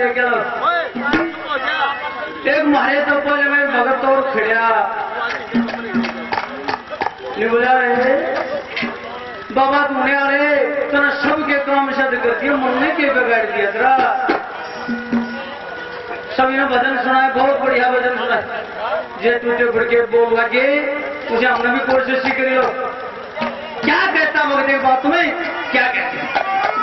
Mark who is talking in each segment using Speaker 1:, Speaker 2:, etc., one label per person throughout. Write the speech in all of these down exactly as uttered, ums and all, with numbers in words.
Speaker 1: क्या एक मारे तो पहले मैं भगत और खिड़िया नहीं बोला रहे बाबा तुमने आ रहे तेरा सबके काम शब्द करती है मुन्ने के बिगाड़ दिया तेरा सभी ने भजन सुना है बहुत बढ़िया भजन सुना है जे तुझे बढ़ के बोल लगे तुझे हमने भी कोशिश ही करी हो क्या कहता मगर एक बात में क्या कहते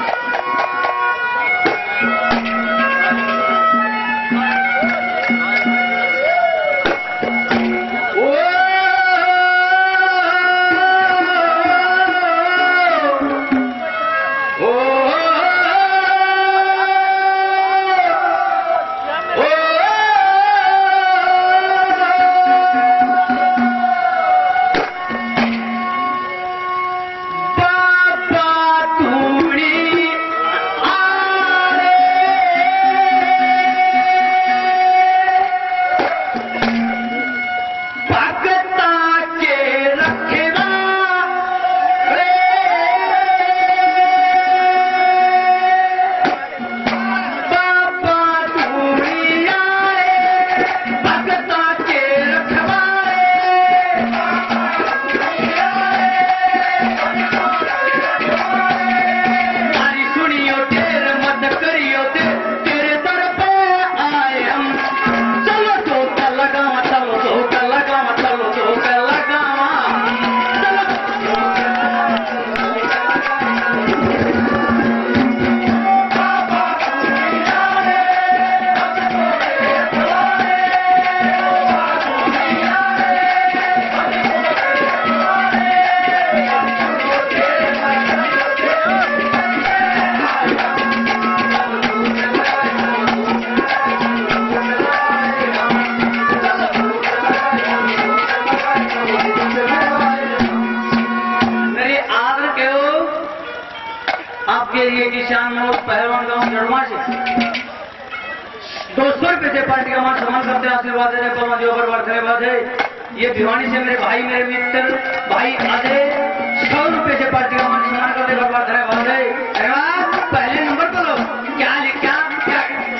Speaker 1: पहलवान गांव जड़वा से दो सौ रुपए से पार्टी का मान सम्मान करते हैं आशीर्वाद है परमा जी ओवर धन्यवाद है ये भिवानी से मेरे भाई मेरे मित्र भाई अजय सौ रुपए से पार्टी का मान सम्मान करते भगवान धन्यवाद है धन्यवाद पहले नंबर पर लो क्या क्या क्या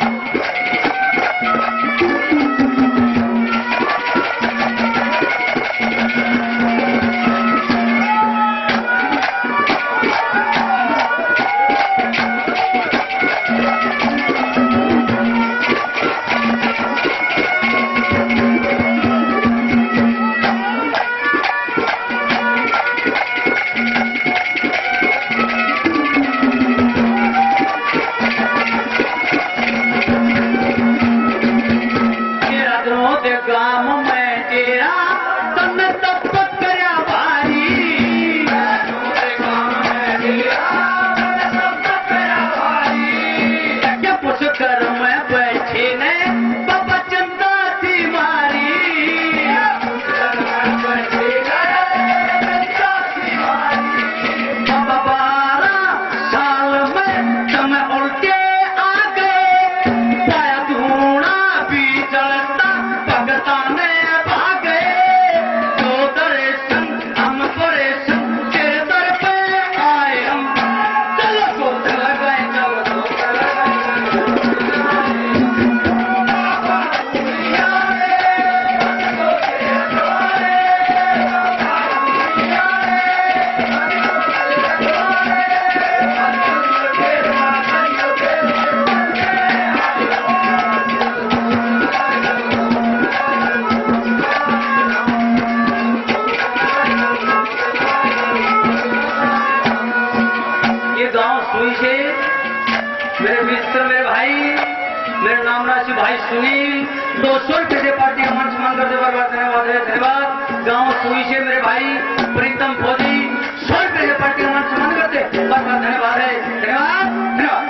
Speaker 1: भाई सुनील दो सौ रुपए से पार्टी का मान सम्मान करते धन्यवाद है धन्यवाद गांव सुई से मेरे भाई प्रीतम फौजी सौ रुपए से पार्टी का मान सम्मान करते धन्यवाद है धन्यवाद धन्यवाद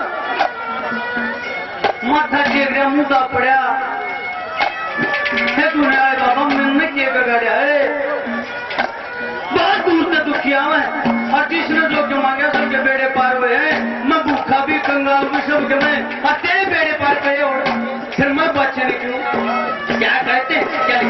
Speaker 1: पड़ा गंगा विश्व के मैं और तेरे बेड़े पार करे और फिर मैं बच्चे निकलूं। क्या कहते हैं क्या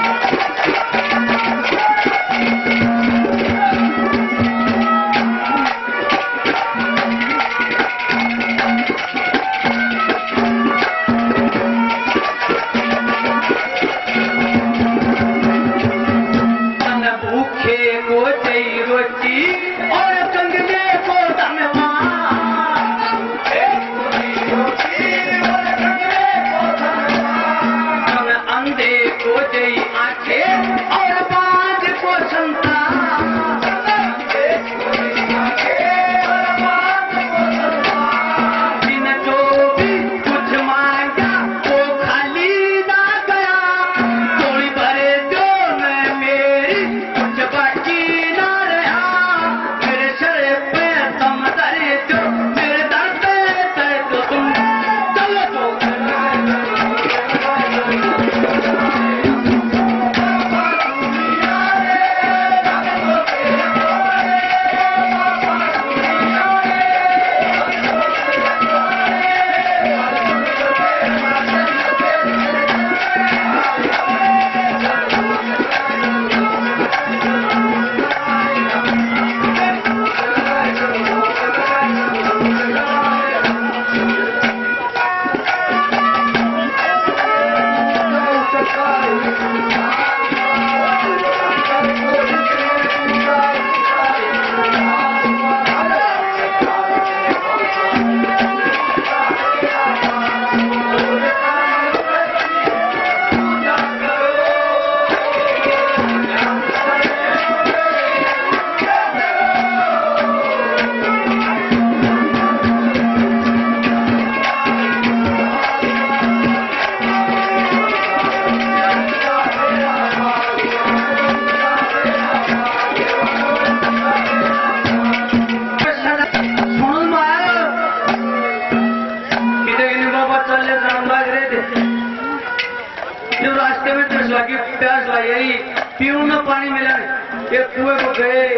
Speaker 1: प्यास लाई पीऊ में पानी मिला एक कुएं को गए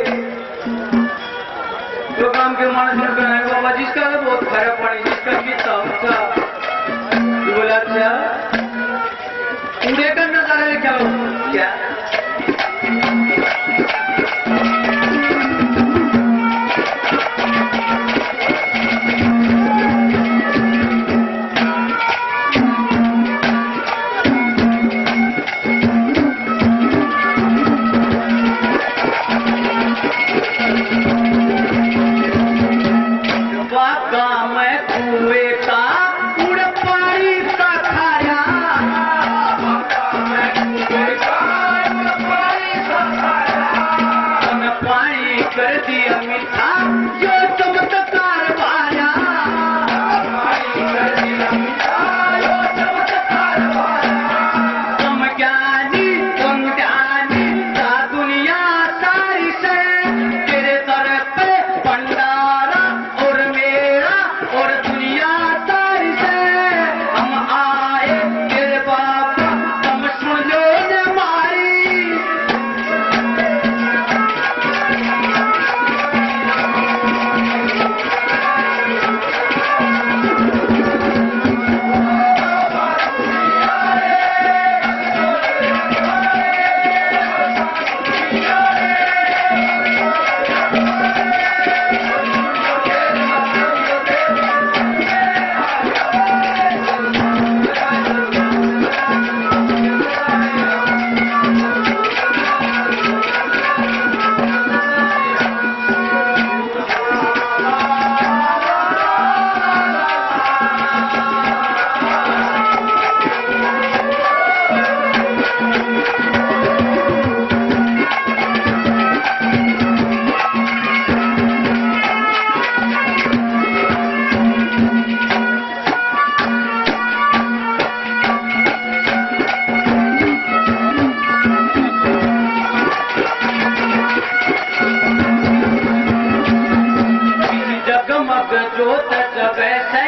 Speaker 1: तो काम के मानस में कहना है बाबा जिसका तो बहुत खराब पानी जिसका पीता उसका बोला अच्छा पूरे का नजारा लेके आओ क्या जोत जगह